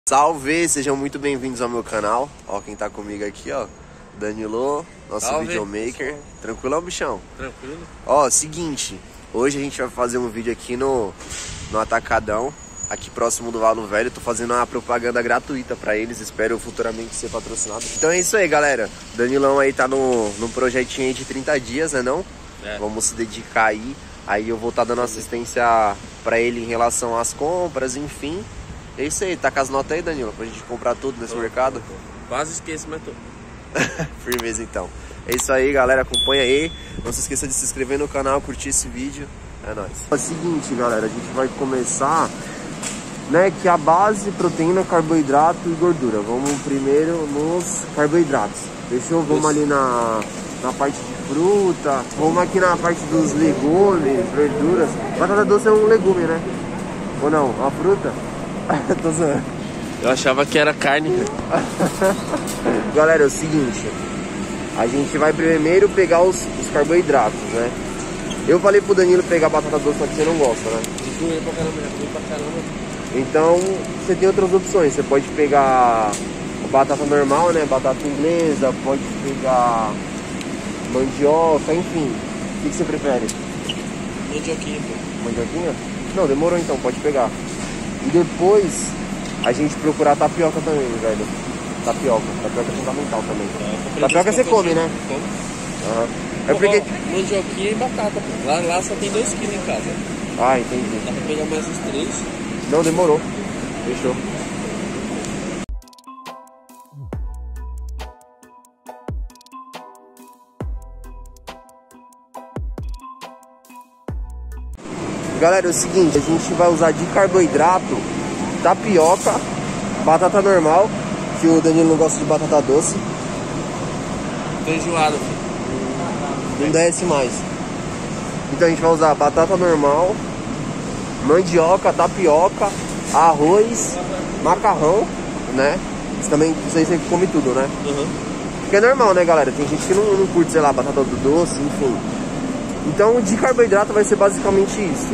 Salve, sejam muito bem-vindos ao meu canal. Ó, quem tá comigo aqui, ó, Danilo, nosso Salve. videomaker. Tranquilão, bichão? Tranquilo. Ó, seguinte, hoje a gente vai fazer um vídeo aqui no Atacadão, aqui próximo do Valo Velho. Tô fazendo uma propaganda gratuita pra eles, espero futuramente ser patrocinado. Então é isso aí, galera. Danilão aí tá num projetinho aí de 30 dias, né não? É. Vamos se dedicar aí. Aí eu vou estar dando assistência pra ele em relação às compras, enfim. É isso aí, tá com as notas aí, Danilo, pra gente comprar tudo nesse mercado? Quase esqueço, mas tô. Firmeza então. É isso aí, galera, acompanha aí. Não se esqueça de se inscrever no canal, curtir esse vídeo. É nóis. É o seguinte, galera, a gente vai começar, né, que a base, proteína, carboidrato e gordura. Vamos primeiro nos carboidratos. Fechou? Vamos ali na parte de fruta. Vamos aqui na parte dos legumes, verduras. Batata doce é um legume, né? Ou não? Uma fruta? Tô zoando. Eu achava que era carne. Galera, é o seguinte, a gente vai primeiro pegar os carboidratos, né? Eu falei pro Danilo pegar batata doce, só que você não gosta, né? Doeu pra caramba, doeu pra caramba. Então, você tem outras opções. Você pode pegar batata normal, né? Batata inglesa, pode pegar mandioca, enfim. O que você prefere? Mandioquinha, pô. Mandioquinha? Não, demorou então, pode pegar. E depois a gente procurar tapioca também, velho. Tapioca é fundamental também. Tapioca você come, né? Como? Aham. É porque... Mandioquinha e batata, pô. Lá só tem 2 kg em casa. Ah, entendi. Dá pra pegar mais uns 3. Não, demorou. Fechou. Galera, é o seguinte, a gente vai usar de carboidrato tapioca, batata normal, que o Danilo não gosta de batata doce. Tô enjoado, filho. Não desce mais. Então a gente vai usar batata normal, mandioca, tapioca, arroz, macarrão, né? Isso aí você come tudo, né? Uhum. Porque é normal, né, galera? Tem gente que não curte, sei lá, batata doce, enfim. Então de carboidrato vai ser basicamente isso.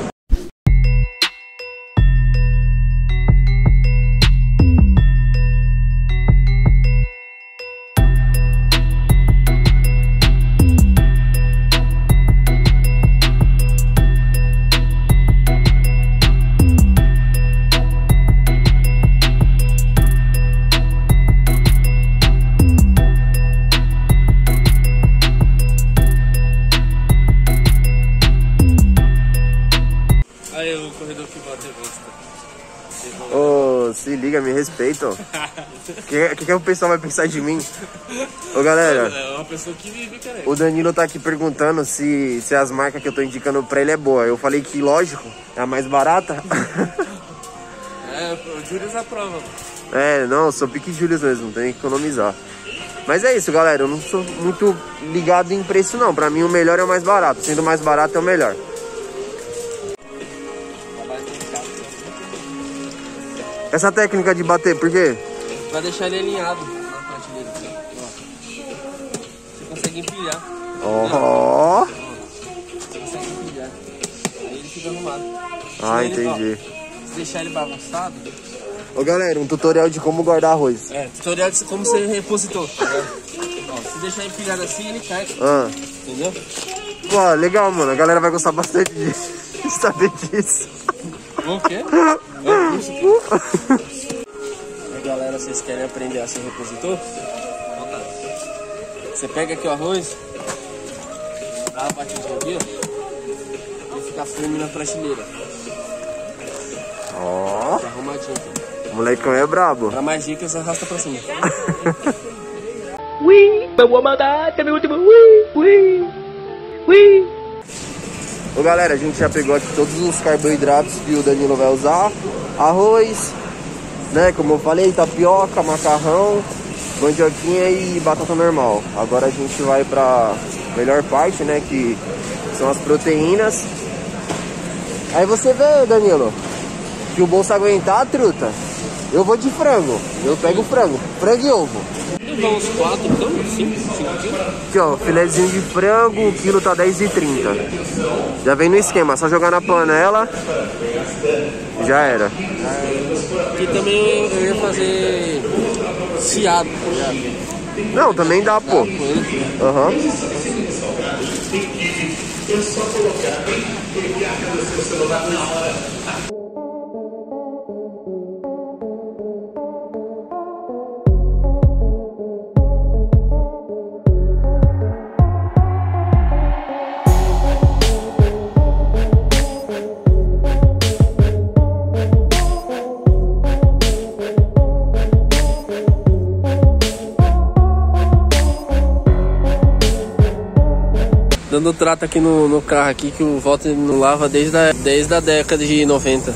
Aí o corredor que bate gosta. Ô, se liga, me respeita. O que o pessoal vai pensar de mim? Ô, galera, É uma pessoa que vive, cara. o Danilo tá aqui perguntando se as marcas que eu tô indicando pra ele é boa. Eu falei que, lógico, é a mais barata. É, o Júlio aprova, mano. É, não, eu sou pique Julius mesmo, tem que economizar. Mas é isso, galera, eu não sou muito ligado em preço, não. Pra mim, o melhor é o mais barato. Sendo mais barato, é o melhor. Essa técnica de bater, por quê? Vai deixar ele alinhado na prateleira. Ó. Você consegue empilhar. Ó. Você consegue empilhar. Aí ele fica arrumado. Ah, Se ele, entendi. ó, se deixar ele bagunçado. Ô, galera, um tutorial de como guardar arroz. É, tutorial de como ser repositor. Tá vendo? Ó, se deixar empilhado assim, ele cai. Ah. Entendeu? Pô, legal, mano. A galera vai gostar bastante de saber disso. O quê? Aí, galera, vocês querem aprender a ser repositor? Você pega aqui o arroz, dá uma batidinha aqui, ó, e fica firme na prateleira. Ó. Tá arrumadinho aqui. O molecão é brabo. Pra mais dicas, arrasta pra cima. Ui, vamos mandar, também último. Ui. Ô, galera, a gente já pegou aqui todos os carboidratos que o Danilo vai usar. Arroz, né, como eu falei, tapioca, macarrão, mandioquinha e batata normal. Agora a gente vai pra melhor parte, né, que são as proteínas. Aí você vê, Danilo, que o bolso aguentar, truta. Eu vou de frango, eu pego frango e ovo. Levar uns 4, então? 5 quilos? Aqui, ó, filezinho de frango, o quilo tá R$10,30. Já vem no esquema, só jogar na panela, já era. Aqui também eu ia fazer ciado, tá ligado? Não, também dá, pô. Aham. Dando trato aqui no carro aqui, que o Walter não lava desde a década de 90.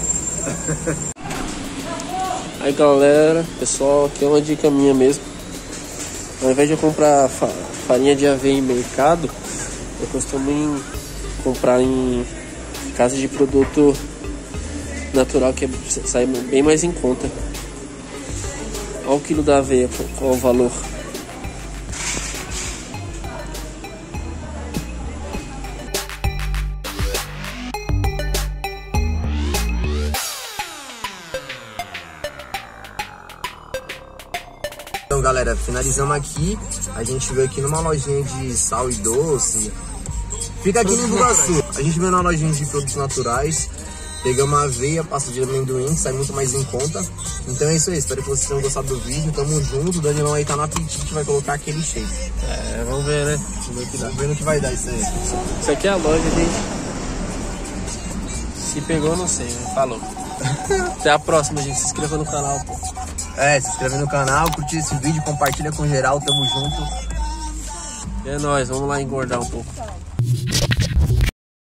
Aí galera, pessoal, aqui é uma dica minha mesmo. Ao invés de eu comprar farinha de aveia em mercado, eu costumo comprar em casa de produto natural, que sai bem mais em conta. Olha o quilo da aveia, qual o valor. Então galera, finalizamos aqui. A gente veio aqui numa lojinha de sal e doce. Fica aqui no Iguaçu. A gente veio na lojinha de produtos naturais. Pegamos a aveia, pasta de amendoim, sai muito mais em conta. Então é isso aí, espero que vocês tenham gostado do vídeo. Tamo junto, o Danilão aí tá no apetite, vai colocar aquele shape. É, vamos ver, né? Vamos ver no que vai dar isso aí. Isso aqui é a loja, gente. Se pegou, não sei, né? Falou. Até a próxima, gente. Se inscreva no canal, pô. Se inscreve no canal, curte esse vídeo, compartilha com geral, tamo junto. É nóis, vamos lá engordar um pouco.